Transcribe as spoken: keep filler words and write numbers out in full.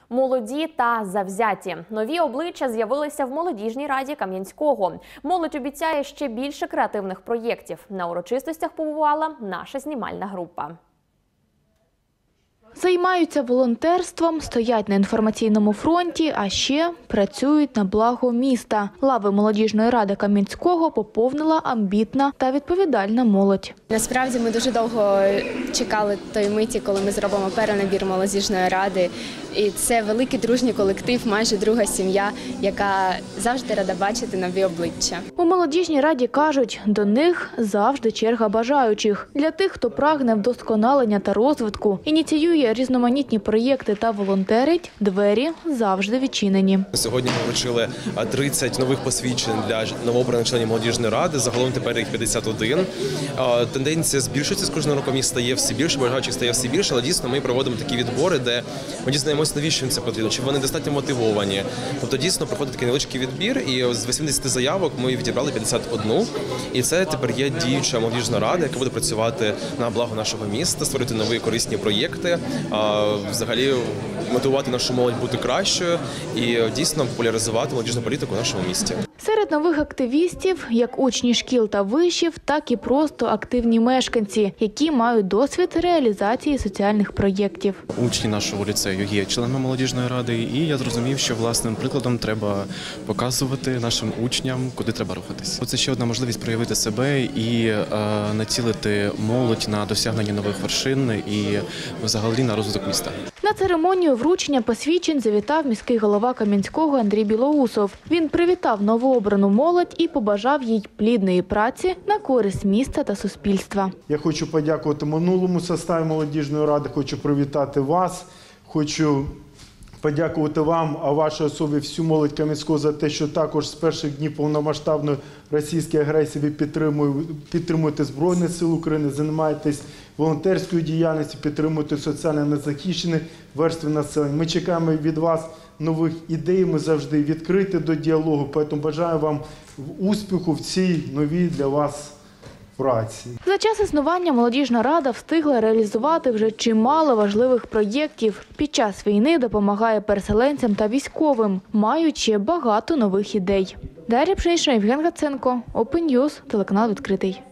Молоді та завзяті. Нові обличчя з'явилися в молодіжній раді Кам'янського. Молодь обіцяє ще більше креативних проєктів. На урочистостях побувала наша знімальна група. Займаються волонтерством, стоять на інформаційному фронті, а ще працюють на благо міста. Лави молодіжної ради Кам'янського поповнила амбітна та відповідальна молодь. Насправді ми дуже довго чекали тої миті, коли ми зробимо перенабір молодіжної ради. І це великий дружній колектив, майже друга сім'я, яка завжди рада бачити нові обличчя. У молодіжній раді кажуть, до них завжди черга бажаючих. Для тих, хто прагне вдосконалення та розвитку, ініціює різноманітні проєкти та волонтерить, двері завжди відчинені. Сьогодні ми вручили тридцять нових посвідчень для новообраних членів молодіжної ради, загалом тепер їх п'ятдесят один. Тенденція збільшується з кожним роком, їх стає все більше, бажаючих стає все більше, але дійсно ми проводимо такі відбори, де ми дізнаємося, навіщо їм це потрібно, чи вони достатньо мотивовані. Тобто дійсно проходить такий невеличкий відбір, і з вісімдесяти заявок ми відібрали п'ятдесят один. І це тепер є діюча молодіжна рада, яка буде працювати на благо нашого міста, створити нові корисні проєкти, взагалі мотивувати нашу молодь бути кращою і дійсно популяризувати молодіжну політику в нашому місті. Серед нових активістів, як учні шкіл та вишів, так і просто активні мешканці, які мають досвід реалізації соціальних проєктів. Учні нашого ліцею є членами молодіжної ради, і я зрозумів, що власним прикладом треба показувати нашим учням, куди треба рухатись. Це ще одна можливість проявити себе і е, націлити молодь на досягнення нових вершин і взагалі на розвиток міста. На церемонію вручення посвідчень завітав міський голова Кам'янського Андрій Білоусов. Він привітав новообрану молодь і побажав їй плідної праці на користь міста та суспільства. Я хочу подякувати минулому составі молодіжної ради, хочу привітати вас, хочу подякувати вам, а вашій особі всю молодь Кам'янського за те, що також з перших днів повномасштабної російської агресії ви підтримуєте Збройні Сили України, займаєтесь волонтерською діяльністю, підтримуєте соціально незахищені верстви населення. Ми чекаємо від вас нових ідей, ми завжди відкриті до діалогу, тому бажаю вам успіху в цій новій для вас праці. За час існування молодіжна рада встигла реалізувати вже чимало важливих проєктів. Під час війни допомагає переселенцям та військовим, маючи багато нових ідей. Дар'я Пшенічна, Євген Гаценко, Open News, телеканал «Відкритий».